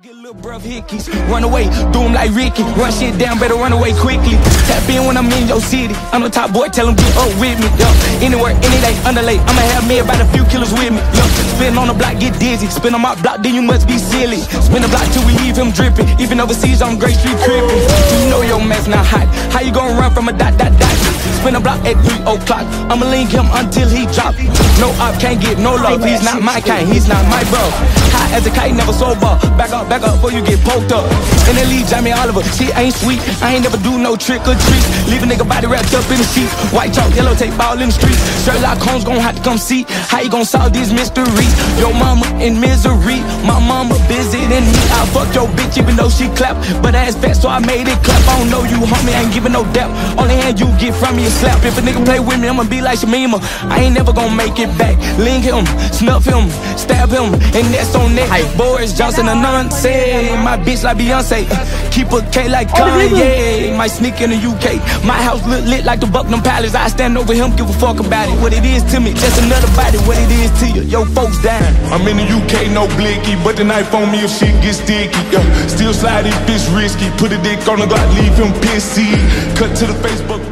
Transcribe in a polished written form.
Get a little bruv hickeys, run away, do him like Ricky. Run shit down, better run away quickly. Tap in when I'm in your city. I'm the top boy, tell him get up with me. Yo, anywhere, any day, underlay. I'ma have me about a few killers with me. Yo, spin on the block, get dizzy. Spin on my block, then you must be silly. Spin the block till we leave him dripping. Even overseas, I'm Great Street crippin'. You know your mess not hot. How you gon' run from a dot, dot, dot? Spin the block at 3 o'clock. I'ma link him until he drop. No up, can't get no love. He's not my kind, he's not my bro. High as a kite, never sober. Back up before you get poked up. In the lead, Jamie Oliver, she ain't sweet. I ain't never do no trick or treat. Leave a nigga body wrapped up in the sheets. White chalk, yellow tape, all in the streets. Sherlock Holmes gon' have to come see how you gon' solve these mysteries. Your mama in misery, my mama busy than me. I fuck your bitch even though she clap, but ass fat so I made it clap. I don't know you, homie, I ain't giving no dap. Only hand you get from me is slap. If a nigga play with me, I'ma be like Shamima. I ain't never gon' make it back. Link him, snuff him, stab him, and that's on that. Boris Johnson a nonsense. My bitch like Beyonce, keep a K like Kanye. Might sneak in the UK. My house look lit like the Buckingham Palace. I stand over him, give a fuck about it. What it is to me, just another body. What it is to you, yo folks down. I'm in the UK, no blicky, but the knife on me if shit gets sticky. Still slide if it's risky. Put a dick on the Glock, leave him pissy. Cut to the Facebook.